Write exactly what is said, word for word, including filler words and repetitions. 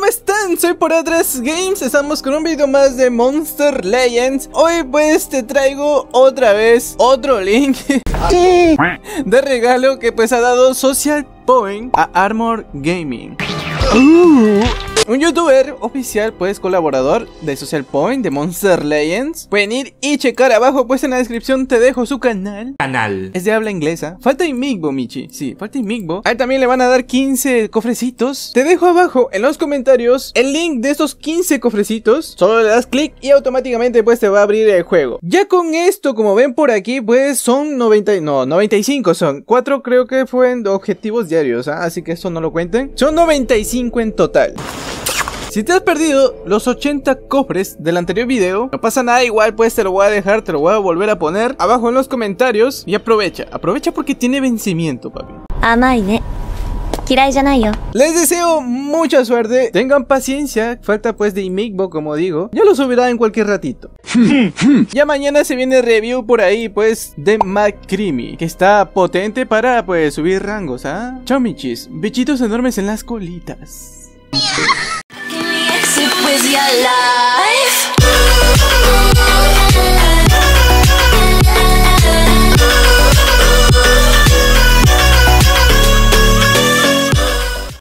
están? Soy por Atlas Games, estamos con un video más de Monster Legends. Hoy pues te traigo otra vez otro link de regalo que pues ha dado Social Point a Armor Gaming. uh. Un youtuber oficial, pues colaborador de Social Point, de Monster Legends. Pueden ir y checar abajo, pues en la descripción te dejo su canal. Canal. Es de habla inglesa. Falta Imigbo, Michi. Sí, falta Imigbo. A él también le van a dar quince cofrecitos. Te dejo abajo en los comentarios el link de estos quince cofrecitos. Solo le das clic y automáticamente pues te va a abrir el juego. Ya con esto, como ven por aquí, pues son noventa, no, noventa y cinco son. cuatro creo que fueron objetivos diarios, ¿eh? Así que esto no lo cuenten. Son noventa y cinco en total. Si te has perdido los ochenta cofres del anterior video, no pasa nada, igual pues te lo voy a dejar, te lo voy a volver a poner abajo en los comentarios. Y aprovecha, aprovecha porque tiene vencimiento, papi. Les deseo mucha suerte, tengan paciencia, falta pues de Imigbo, como digo. Ya lo subirá en cualquier ratito. Ya mañana se viene review por ahí pues de McCreamy, que está potente para pues subir rangos, ¿ah? ¿eh? Chao michis, bichitos enormes en las colitas. With your life